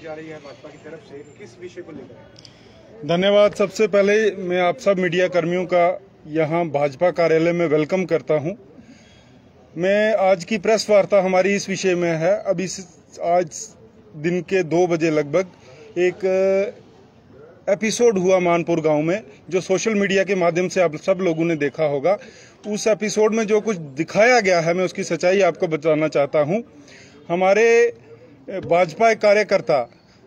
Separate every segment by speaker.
Speaker 1: जा रही है भाजपा की तरफ से, किस विषय को लेकर?
Speaker 2: धन्यवाद। सबसे पहले मैं आप सब मीडिया कर्मियों का यहाँ भाजपा कार्यालय में वेलकम करता हूँ। मैं आज की प्रेस वार्ता हमारी इस विषय में है। अभी आज दिन के 2 बजे लगभग एक एपिसोड हुआ मानपुर गांव में, जो सोशल मीडिया के माध्यम से आप सब लोगों ने देखा होगा। उस एपिसोड में जो कुछ दिखाया गया है, मैं उसकी सच्चाई आपको बताना चाहता हूं। हमारे भाजपा कार्यकर्ता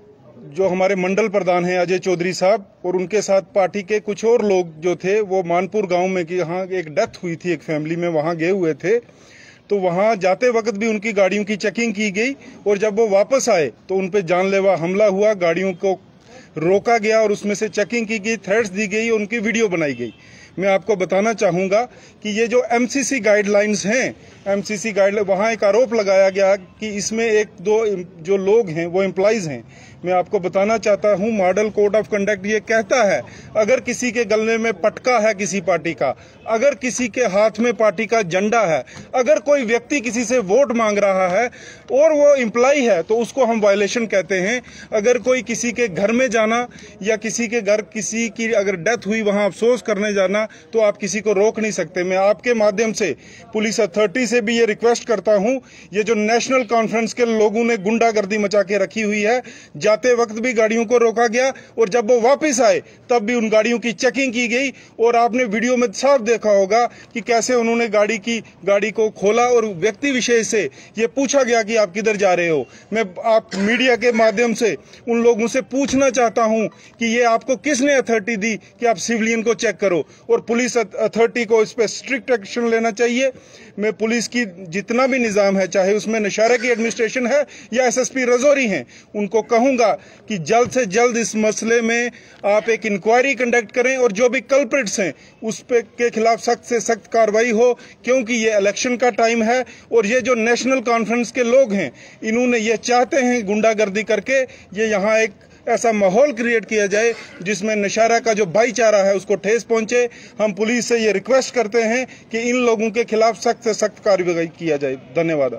Speaker 2: जो हमारे मंडल प्रधान हैं अजय चौधरी साहब, और उनके साथ पार्टी के कुछ और लोग जो थे, वो मानपुर गांव में कि यहाँ एक डेथ हुई थी एक फैमिली में, वहां गए हुए थे। तो वहां जाते वक्त भी उनकी गाड़ियों की चेकिंग की गई, और जब वो वापस आए तो उन पे जानलेवा हमला हुआ, गाड़ियों को रोका गया और उसमें से चेकिंग की गई, थ्रेट्स दी गई, उनकी वीडियो बनाई गई। मैं आपको बताना चाहूंगा कि ये जो एमसीसी गाइडलाइंस हैं, एमसीसी गाइडलाइन, वहां एक आरोप लगाया गया कि इसमें 1-2 जो लोग हैं वो एम्प्लॉइज हैं। मैं आपको बताना चाहता हूं, मॉडल कोड ऑफ कंडक्ट ये कहता है, अगर किसी के गले में पटका है किसी पार्टी का, अगर किसी के हाथ में पार्टी का झंडा है, अगर कोई व्यक्ति किसी से वोट मांग रहा है और वो एम्प्लॉय है, तो उसको हम वायलेशन कहते हैं। अगर कोई किसी के घर में जाना या किसी के घर किसी की अगर डेथ हुई वहां अफसोस करने जाना, तो आप किसी को रोक नहीं सकते। मैं आपके माध्यम से पुलिस अथॉरिटी से भी ये रिक्वेस्ट करता हूं, ये जो नेशनल कॉन्फ्रेंस के लोगों ने गुंडागर्दी मचा के रखी हुई है, जाते वक्त भी गाड़ियों को रोका गया और जब वो वापस आए तब भी उन गाड़ियों की चेकिंग की गई। और आपने वीडियो में साफ देखा होगा कि कैसे उन्होंने गाड़ी को खोला और व्यक्ति विशेष से ये पूछा गया कि आप किधर जा रहे हो। मैं आप मीडिया के माध्यम से उन लोगों से पूछना चाहता हूं कि ये आपको किसने अथॉरिटी दी कि आप सिविलियन को चेक करो, और पुलिस अथॉरिटी को इस पर स्ट्रिक्ट एक्शन लेना चाहिए। मैं पुलिस की जितना भी निजाम है, चाहे उसमें नशारा की एडमिनिस्ट्रेशन है या एसएसपी रजौरी हैं, उनको कहूंगा कि जल्द से जल्द इस मसले में आप एक इंक्वायरी कंडक्ट करें और जो भी कल्प्रिट्स हैं उस पे के खिलाफ सख्त से सख्त कार्रवाई हो, क्योंकि ये इलेक्शन का टाइम है। और ये जो नेशनल कॉन्फ्रेंस के लोग हैं, इन्होंने ये चाहते हैं गुंडागर्दी करके ये यहाँ एक ऐसा माहौल क्रिएट किया जाए जिसमें नशारा का जो भाईचारा है उसको ठेस पहुंचे। हम पुलिस से ये रिक्वेस्ट करते हैं कि इन लोगों के खिलाफ सख्त से सख्त कार्रवाई किया जाए। धन्यवाद।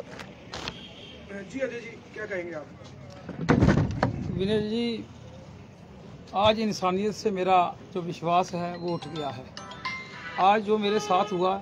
Speaker 1: जी अजय जी, क्या कहेंगे आप?
Speaker 3: विनय जी, आज इंसानियत से मेरा जो विश्वास है वो उठ गया है। आज जो मेरे साथ हुआ,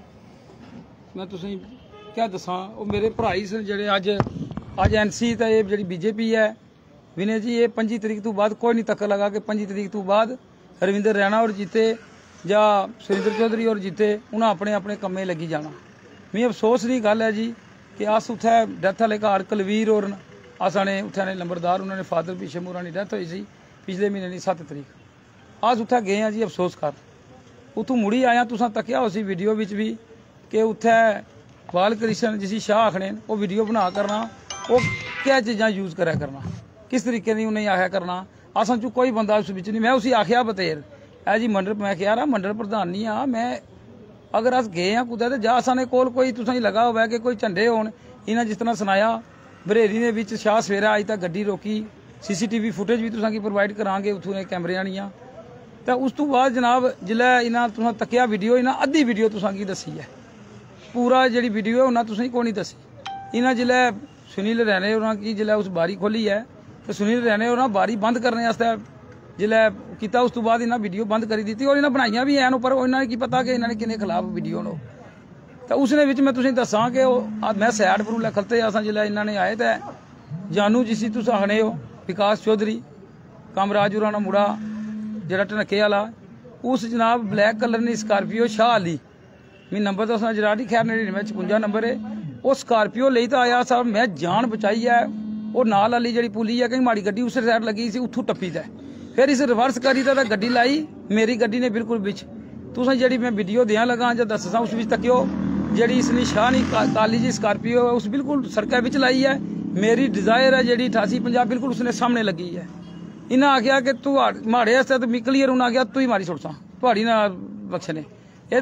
Speaker 3: मैं तुसें क्या दसां, वो मेरे भराई सन जेह्ड़े अज एनसी ते ये जेह्ड़ी बीजेपी है विनय जी, ये 25 तरीक तो बाद कोई नहीं तक लगा कि 25 तरीक तो बाद रविंदर रैना और जीते या सुरेंद्र चौधरी और जीते उन्हें अपने अपने कम्मे लगी जाना। मैं अफसोस की गल है जी कि अस उत्थे डैथ वाले घर कुलवीर और असाने उत्थे नंबरदार, उन्होंने फादर भीशम होरां दी डैथ हुई सी पिछले महीने की 7 तरीक। अस उत्थे गए हैं जी अफसोस कर, उत्थों मुड़ी आया। तुसां तक्या उसी वीडियो विच भी कि उत्थे बाल कृष्ण जिसी शाह आखने, वो वीडियो बना करना, वो क्या चीज़ां यूज़ करा करना, किस तरीके की उन्हें आख्या करना। असां चो कोई बंदा उस बिच नहीं। मैं उसी आख्या बतेर है जी मंडल, मैं क्या रहा मंडल प्रधान नहीं हाँ मैं, अगर अस गए हाँ कुदै ते जा असाने कोल कोई तुसें लगा होवे कि कोई झंडे होण। इन्हें जिस तरह सुनाया बरेली दे विच शाह सवेरा अज तक गड्डी रोकी, CCTV फुटेज भी तुसां की प्रोवाइड करांगे उत्थों कैमरे आनियां। तो उस तो बाद जनाब जिल्लै इन्हां तुसां तक्या वीडियो, इन्हां अद्धी वीडियो तुसां की दसी है, पूरा जिहड़ी वीडियो है उन्हां तुसें कोई नहीं दसी। इन्हां जिल्लै सुनील रैणे होरां की जिल्लै उस बारी खोली है तो सुनील रैणे होरां बारी बंद करने वास्ते जिल्लै कीता, उस तो बाद इन्हां वीडियो बंद करी दी और इन्हां बनाइयां भी हैं उपर। इन्हां की पता कि इन्हां ने किन्ने खिलाफ वीडियो नो। तो उसने विच मैं तुसें दसां कि मैं सैड पर खलते असां जिल्लै इन्हां ने आए तो जानू जिसी तुस आखने हो विकास चौधरी कामराज होरां दा मुड़ा जेह्ड़ा ढनके वाला, उस जनाब ब्लैक कलर ने स्कार्पियो शाह अली, मैं नंबर दसना जराटी खैर 5956 नंबर है, वो स्कार्पियो ले तो आया साहब, मैं जान बचाई है। और नाल वाली जी पुली है कहीं माड़ी गड्डी उस साइड लगी सी, उतों टप्पी दा फिर इस रिवर्स करी तो गड्डी लाई, मेरी गड्डी ने बिल्कुल बिच। तुसें जी मैं वीडियो दें लगा ਜਾਂ दसा उस बिच तक्यो, जी इसने शाह नहीं काली जी स्कार्पियो उस बिल्कुल सड़क बिच लाई है। मेरी डिजायर है जी 8850 बिल्कुल उसने सामने लगी है। इन्हें आख्या कि तू माड़े आस्ते तो क्लीयर, उन्हें आख्या तू ही मारी सुट सा थोड़ी ना बख्शने। ये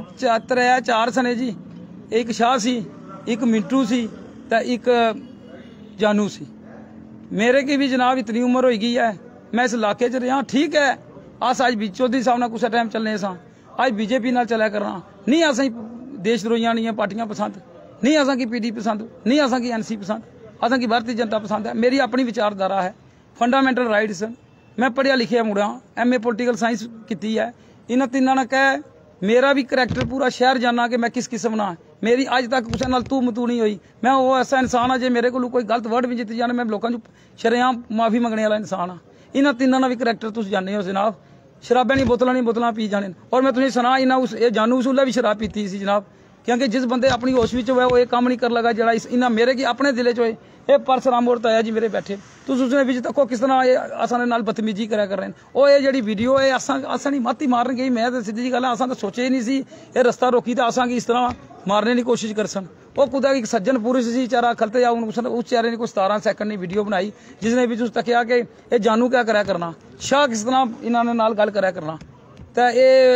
Speaker 3: 4 सने जी, एक शाह सी, एक मिंटू सी तो एक जानू सी। मेरे की भी जनाब इतनी उम्र हो गई है, मैं इस इलाके च रहा। ठीक है अस अज बी चौधरी साहब नाल कुछ टाइम चलने सा, अज बीजेपी नाल चलिया करना नहीं। असें देश द्रोहियां नहीं पार्टियां पसंद नहीं, असें की PD पसंद नहीं, असें की NC पसंद, असें की भारतीय जनता पसंद है। मेरी अपनी विचारधारा है, फंडामेंटल राइट्स। मैं पढ़िया लिखिया मुड़ा, MA पोलिटिकल साइंस की है। इन्होंने तिना ने कह मेरा भी करैक्टर पूरा शहर जाना कि मैं किस किस्म ना, मेरी अज तक किसी नाल तू मतू नहीं हुई। मैं वो ऐसा इंसान हाँ, जे मेरे को कोई गलत वर्ड भी जित जाने मैं लोगों को शरेआम माफ़ी मंगने वाला इंसान हाँ। इन्होंने तिना का भी करैक्टर तुम जाने हो जनाब, शराबा नहीं बोतल पी जाने। और मैं तुम्हें सुना इन्हें उस जानू उसूला भी शराब पीती सी जनाब, क्योंकि जिस बंदे अपनी होश में होया वो ये काम नहीं कर लगा जरा इन्हें मेरे की अपने दिले च होए। ये परसराम और ताया जी मेरे बैठे, तुम उसने बिच तको किस तरह असां नाल बदतमीजी करा कर रहे हैं। वो ये जी वीडियो है असा नहीं मत ही मारन गई, मैं तो सीधी जी गल असा तो सोचे ही नहीं सी ये रस्ता रोकी तो असा की इस तरह मारने की कोशिश कर सन। वो खुदा एक सज्जन पुरुष सी चारा खलते जा उस चारे ने कोई 17 सेकंड की वीडियो बनाई जिसने भी तकिया कि ये जानू क्या करा करना, शाह किस तरह इन्होंने नाल गल करा करना, तो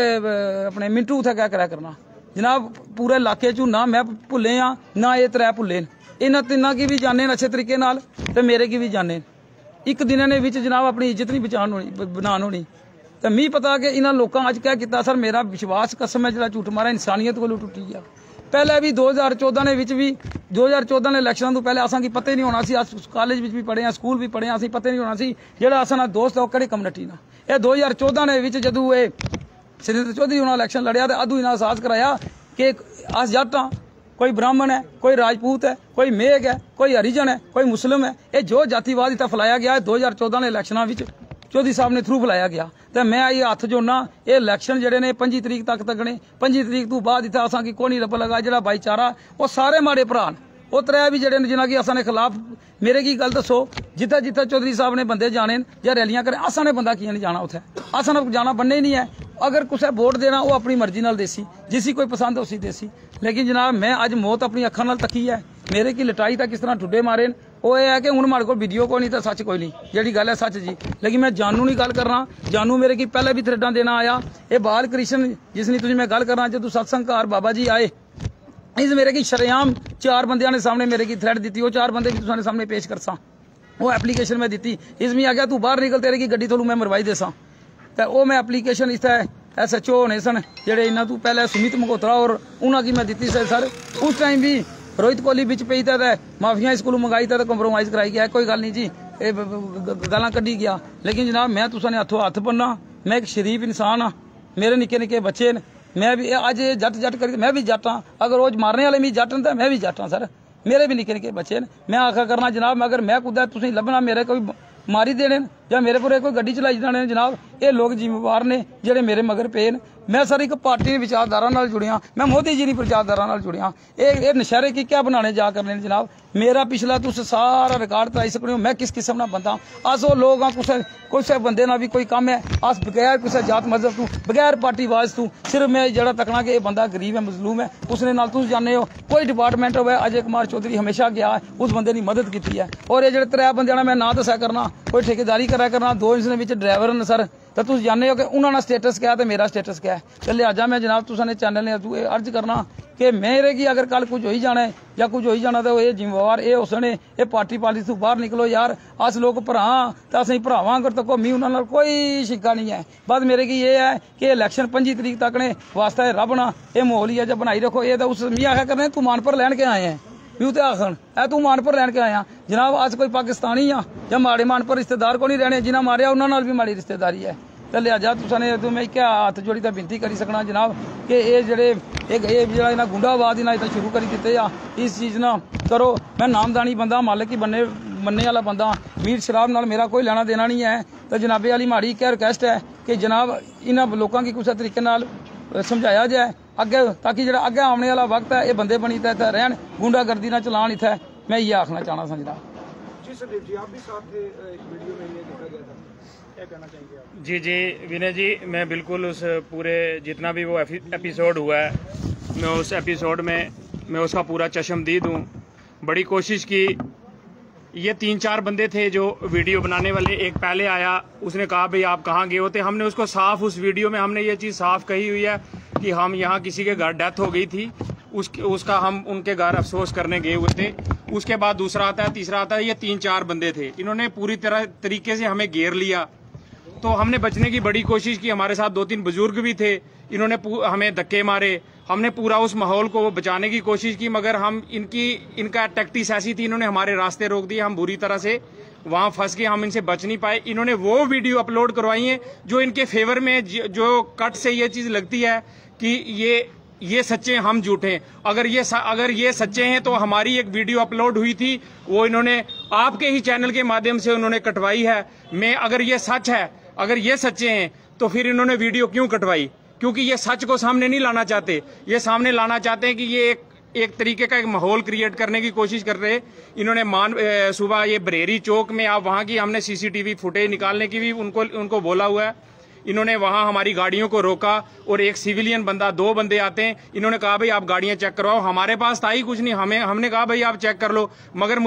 Speaker 3: ये अपने मिंटू उत्थे क्या करा करना। जनाब पूरे इलाके चू ना मैं भुले हाँ ना ये त्रै भुले, इन्होंने तिना की भी जाने अच्छे तरीके नाल ते मेरे की भी जाने। एक दिन ने विच जनाब अपनी इज्जत नहीं बचान होनी बनान होनी। तो मी पता कि इन्होंने लोगों अज क्या किया सर, मेरा विश्वास कसम है जो झूठ मारा इंसानियत को टुटी गया। पहले भी 2014 ने विच भी 2014 ने इलैक्शन तो पहले असा की पता ही नहीं होना सी, कॉलेज भी पढ़े हैं स्कूल भी पढ़े हैं, असी पता नहीं होना सी जेड़ा असा दोस्त है वो किहड़ी कम्युनिटी ना। ये 2014 ने विच जदों ये सुरेंद्र चौधरी उन्होंने इलैक्शन लड़िया तो अदू इन्हें एहसास कराया कि अस जट हाँ, कोई ब्राह्मण है, कोई राजपूत है, कोई मेघ है, कोई हरिजन है, कोई मुस्लिम है। ये जो जातिवाद इतना फैलाया गया 2014 ने इलैक्शनों में चौधरी साहब ने थ्रू फैलाया गया। तो मैं ये हथ जोड़ना ये इलैक्शन जोड़े ने 25 तरीक तक तकने, 25 तरीक तो बाद इतना असा की कोई नहीं रब लगा जो भाईचारा वो सारे माड़े भरा वो त्रै भी जड़े जिन्होंने असा ने खिलाफ मेरे की गल दसो जिथे जिथे चौधरी साहब ने बंदे जाने या रैलियां करें असा ने बंदा किया नहीं जाना, उत्थे असा ने जाना बनने ही नहीं है। अगर कुछ वोट देना वो अपनी मर्जी नाल देसी, जिसी कोई पसंद उसी देसी। लेकिन जनाब मैं अज मौत अपनी अखा नाल तकी है, मेरे की लटाई तक किस तरह ठुडे मारे वो ये है कि हुण मारे को वीडियो कोई नहीं तो सच कोई नहीं, जी गल है सच जी। लेकिन मैं जानू नहीं गल करना, जानू मेरे की पहले भी थ्रेडा देना आया। ये बाल कृष्ण जिसने तुझे मैं गल करना जो सत्संग घर बाबा जी आए इस मेरे की शरेआम 4 बंदियां ने सामने मेरे की थ्रेड दी, वो 4 बंदे भी तुसाने सामने पेश कर सा, वो एप्लीकेशन में दी। इसमें आ गया तू बाहर निकल तेरे की गड्डी थोलू मैं मरवाई दे सा, तो वो मैं एप्लीकेशन इतना SHO होने सन जेडे इन्हों तू पहले सुमित मगोत्रा और उन्होंने की मैं दी सर। उस टाइम भी रोहित कोहली बिच पई था माफिया स्कूल मंगाई था कंप्रोमाइज़ कराई गया, कोई गल नहीं जी गालां कड्ढी गया। लेकिन जनाब मैं तुसाने हथों हथ बनना, मैं एक शरीफ इंसान हाँ, मेरे निके निके बच्चे ने, मैं भी अज जट कर मैं भी जट हाँ, अगर रोज मारने वाले भी जट तो मैं भी जट हाँ सर, मेरे भी निके निके बच्चे ने। मैं आखा करना जनाब अगर मैं कुछ तुसीं लभना मेरे कोई मारी देने या मेरे पर कोई गड्डी चलाई जाने जनाब, ये लोग जिम्मेवार ने जेडे मेरे मगर पे ने। मैं सर एक पार्टी विचारधारा नाल जुड़िया, मैं मोदी जी की विचारधारा नाल जुड़िया। ये नशहरे की क्या बनाने जा करने जनाब, मेरा पिछला तुस सारा रिकॉर्ड कराई सकते हो मैं किस किस्म का बंदा। अस वो लोग हाँ कुछ बंदे ना भी कोई काम है, अस बगैर किसी जात मजहब तू बगैर पार्टी वाज तू सिर्फ मैं जरा तकना कि बंदा गरीब है मजलूम है उसने नाल तुम जाने हो कोई डिपार्टमेंट हो अजय कुमार चौधरी हमेशा गया है उस बंदे की मदद की है। और ये जो 3 बंद मैं ना दसा करना, कोई ठेकेदारी करा करना, 2 इसने ड्राइवर ने सर, तो तुम जाने हो कि उन्होंने स्टेटस क्या है तो मेरा स्टेटस क्या है। तो लिहाजा मैं जनाब तुसाने चैनल ने अर्ज करना कि मेरे की अगर कल कुछ हो ही जाना है या कुछ हो ही जाना तो ये जिम्मेवार ये उसने ये पार्टी पॉलिसी तो बाहर निकलो यार, अस लोग भरा तो असं भरावां अगर तक मी उन्होंने कोई शिक्का नहीं है। बस मेरे की ये है कि इलैक्शन 25 तरीक तक ने वास्ता रब ना ये माहौल ही है जब बनाई रखो। ये तो उस मी आखा करने तू मान पर लैन के आए हैं भी तो आखन है तू मान पर लैन के आया जनाब, अस कोई पाकिस्तानी हाँ या माड़े मान पर रिश्तेदार को नहीं रहने, जिन्हें मारिया उन्होंने भी माड़ी रिश्तेदारी है। तो लिहाजा तुसाने तो मैं क्या हाथ जोड़ी तो बिनती करी सकना जनाब कि ये जेडे जो इन्हें गुंडावाद इन्हें इतना शुरू करी दिते आ इस चीज़ ना करो। मैं नामदानी बंदा मालिक ही बनने वाला बंदा, मीट शराब नाल मेरा कोई लेना देना नहीं है। तो जनाबे वाली माड़ी क्या रिक्वेस्ट है कि जनाब इन्होंने लोगों की कुछ तरीके नाल समझाया जाए अगे, ताकि जो अगे आने वाला वक्त है ये बंदे बनी इतना रहन गुंडागर्दी ना चलान इतना, मैं ये आखना चाहना सा जनाब।
Speaker 1: जी संदीप जी आप भी साथ थे एक वीडियो में ये देखा गया था, क्या कहना चाहेंगे आप?
Speaker 4: जी विनय जी मैं बिल्कुल उस पूरे जितना भी वो एपिसोड हुआ है मैं उस एपिसोड में मैं उसका पूरा चश्मदीद हूँ। बड़ी कोशिश की, ये 3-4 बंदे थे जो वीडियो बनाने वाले, एक पहले आया उसने कहा भाई आप कहाँ गए होते, हमने उसको साफ उस वीडियो में हमने ये चीज़ साफ कही हुई है कि हम यहाँ किसी के घर डेथ हो गई थी उसका हम उनके घर अफसोस करने गए हुए थे। उसके बाद दूसरा आता है, तीसरा आता है, ये 3-4 बंदे थे, इन्होंने पूरी तरीके से हमें घेर लिया। तो हमने बचने की बड़ी कोशिश की, हमारे साथ 2-3 बुजुर्ग भी थे, इन्होंने हमें धक्के मारे, हमने पूरा उस माहौल को बचाने की कोशिश की, मगर हम इनका टैक्टिस ऐसी थी, इन्होंने हमारे रास्ते रोक दिए, हम बुरी तरह से वहां फंस के हम इनसे बच नहीं पाए। इन्होंने वो वीडियो अपलोड करवाई है जो इनके फेवर में, जो कट से ये चीज लगती है कि ये सच्चे हैं, हम झूठे हैं। अगर ये सच्चे हैं तो हमारी एक वीडियो अपलोड हुई थी, वो इन्होंने आपके ही चैनल के माध्यम से उन्होंने कटवाई है। अगर ये सच है, अगर ये सच्चे हैं तो फिर इन्होंने वीडियो क्यों कटवाई? क्योंकि ये सच को सामने नहीं लाना चाहते। ये सामने लाना चाहते हैं कि ये एक तरीके का एक माहौल क्रिएट करने की कोशिश कर रहे हैं। इन्होंने सुबह ये बरेरी चौक में, आप वहां की हमने सीसीटीवी फुटेज निकालने की भी उनको बोला हुआ है। इन्होंने वहां हमारी गाड़ियों को रोका और एक सिविलियन बंदा, 2 बंदे आते हैं, इन्होंने कहा भाई आप गाड़ियां चेक करवाओ। हमारे पास था ही कुछ नहीं, हमने कहा भाई आप चेक कर लो। मगर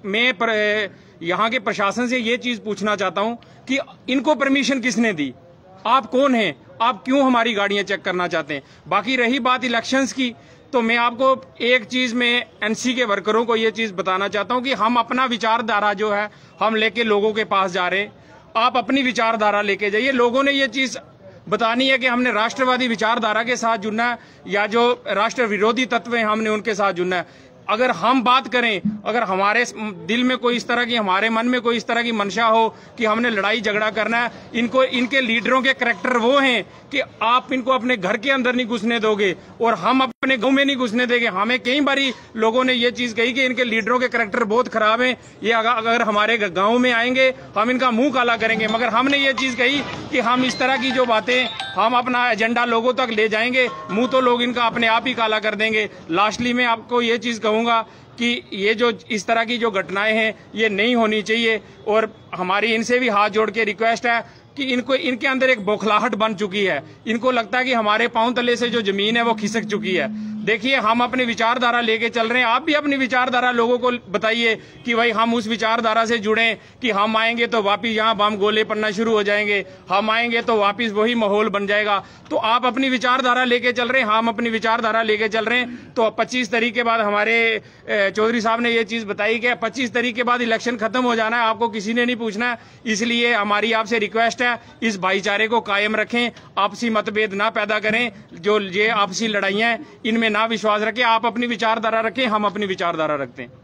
Speaker 4: मैं यहाँ के प्रशासन से ये चीज पूछना चाहता हूं कि इनको परमिशन किसने दी? आप कौन हैं? आप क्यों हमारी गाड़ियां चेक करना चाहते हैं? बाकी रही बात इलेक्शंस की, तो मैं आपको एक चीज में एनसी के वर्करों को ये चीज बताना चाहता हूं कि हम अपना विचारधारा जो है हम लेके लोगों के पास जा रहे हैं। आप अपनी विचारधारा लेके जाइए। लोगों ने ये चीज बतानी है कि हमने राष्ट्रवादी विचारधारा के साथ जुड़ना है या जो राष्ट्र विरोधी तत्व हैं हमने उनके साथ जुड़ना है। अगर हम बात करें, अगर हमारे दिल में कोई इस तरह की, हमारे मन में कोई इस तरह की मंशा हो कि हमने लड़ाई झगड़ा करना है, इनके लीडरों के करैक्टर वो हैं कि आप इनको अपने घर के अंदर नहीं घुसने दोगे और हम अपने गांव में नहीं घुसने देंगे। हमें कई बारी लोगों ने ये चीज कही कि इनके लीडरों के करैक्टर बहुत खराब हैं, ये अगर हमारे गांव में आएंगे हम इनका मुंह काला करेंगे। मगर हमने ये चीज कही कि हम इस तरह की जो बातें, हम अपना एजेंडा लोगों तक ले जाएंगे, मुंह तो लोग इनका अपने आप ही काला कर देंगे। लास्टली मैं आपको ये चीज कहूंगा कि ये जो इस तरह की जो घटनाएं हैं ये नहीं होनी चाहिए और हमारी इनसे भी हाथ जोड़ के रिक्वेस्ट है कि इनके अंदर एक बौखलाहट बन चुकी है। इनको लगता है कि हमारे पांव तले से जो जमीन है वो खिसक चुकी है। देखिए, हम अपनी विचारधारा लेके चल रहे हैं, आप भी अपनी विचारधारा लोगों को बताइए कि भाई हम उस विचारधारा से जुड़ें कि हम आएंगे तो वापिस यहाँ बम गोले पड़ना शुरू हो जाएंगे, हम आएंगे तो वापिस वही माहौल बन जाएगा। तो आप अपनी विचारधारा लेके चल रहे हैं, हम अपनी विचारधारा लेके चल रहे हैं। तो 25 तारीख के बाद हमारे चौधरी साहब ने ये चीज बताई कि 25 तारीख के बाद इलेक्शन खत्म हो जाना है, आपको किसी ने नहीं पूछना है। इसलिए हमारी आपसे रिक्वेस्ट है, इस भाईचारे को कायम रखें, आपसी मतभेद ना पैदा करें। जो ये आपसी लड़ाइयां हैं इनमें ना विश्वास रखें। आप अपनी विचारधारा रखें, हम अपनी विचारधारा रखते हैं।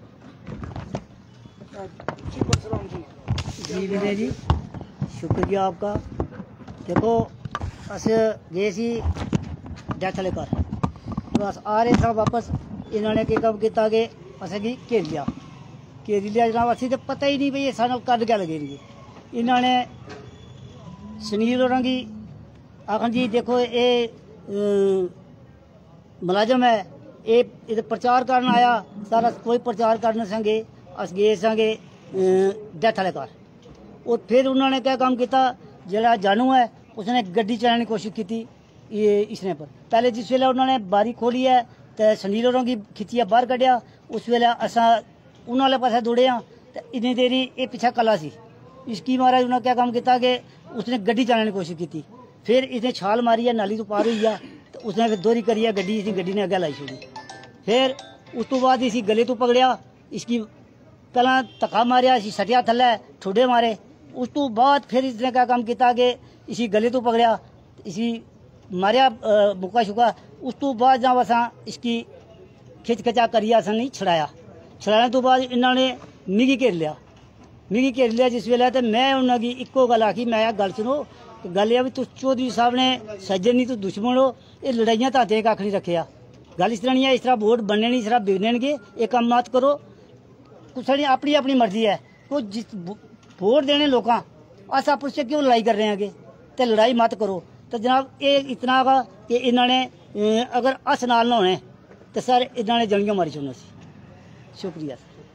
Speaker 5: जी विनय जी, शुक्रिया आपका। देखो अस गए सी डेथ लेकर, बस आ रहे था वापस, इन्होंने के कब किया कि असें घेर लिया जनाब। असी तो पता ही नहीं भाई सानू कद क्या लगे। इन्होंने सुनील होरां की आखन जी देखो ये मुलाजम है, ये प्रचार करन आया, सारा कोई प्रचार करने संगे अस गए संगे डेथ वाले घर। और फिर उन्होंने क्या काम किया, जरा जानू है उसने गड्डी चलाने की कोशिश की इसने पर। पहले जिस वेले उन्होंने बारी खोली है तो सुनील होरां की खिच्चिया बाहर कढ़िया, उस वेले असा उन्होंने पासे दौड़े हाँ तो इतनी देरी ये पीछा कला सी। इसकी महाराज उन्होंने क्या काम किया कि उसने गड्डी चलाने की कोशिश की, फिर इसने छाल मारी है, नाली तो पार हुई है, तो उसने फिर दोहरी करी है गड्डी, इसकी गड्डी ने अगे लाई छोड़ी। फिर उस तो बाद इसी गले तो पकड़िया, इसकी पहला धक्का मारिया, इसी सटिया थले ठुडे मारे। उस तो बाद फिर इसने क्या काम किया कि इसी गले तो पकड़िया, इसी मारिया मुक्का शुका। उस तो बाद जब असा इसकी खिच खचा करिया, असा नहीं छड़ाया। छड़ाने तो बाद इन्होंने मिगी घेर लिया जिस वेले। तो मैं उन्होंने इको गल आखी, मैं गल सुनो, गल यह भी तुम चौधरी साहब ने सज्जन नहीं तो दुश्मन हो, ये लड़ाइयां ताते कख नहीं रखे। गल इस तरह नहीं है, इस तरह वोट बनने नहीं, इस तरह बिगड़नगे, ये काम मत करो। कुछ नहीं, अपनी अपनी मर्जी है। तो जिस वोट देने लोग अस आपस से क्यों लड़ाई कर रहे हैं, तो लड़ाई मत करो। तो जनाब ये इतना गा कि इन्होंने अगर अस नाल ना होने तो सर इन्होंने जलियां मारी छोड़ना सी। शुक्रिया।